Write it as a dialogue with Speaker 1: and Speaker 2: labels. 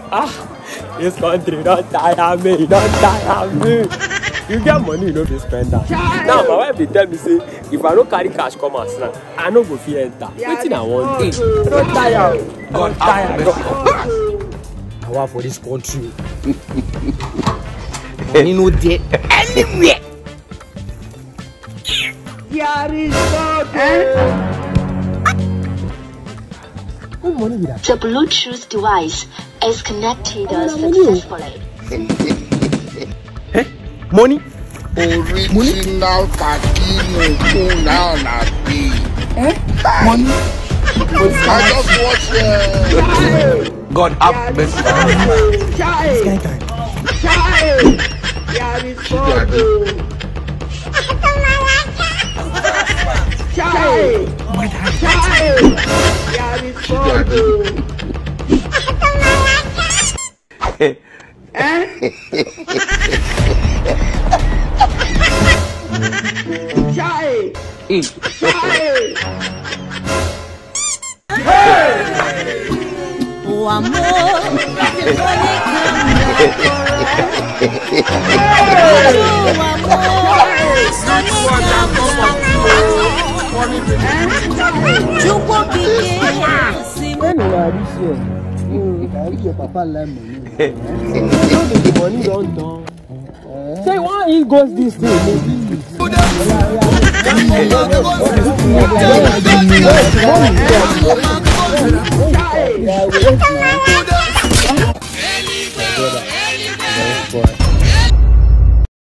Speaker 1: This country don't tire me, don't tire me. You get money, you know they spend that. Now my wife they tell me say if I don't carry cash come as now, I no go fit enter. Wetin I want? Don't tire. God tire. I want for this country. Money no there anywhere.
Speaker 2: The Bluetooth device is connected successfully.
Speaker 1: Money?
Speaker 3: Original Kakino now na be.
Speaker 1: Money?
Speaker 3: I just watched
Speaker 4: God have mercy.
Speaker 5: O amor
Speaker 6: Papa lemon.
Speaker 1: Money don't done. Say why he goes this thing?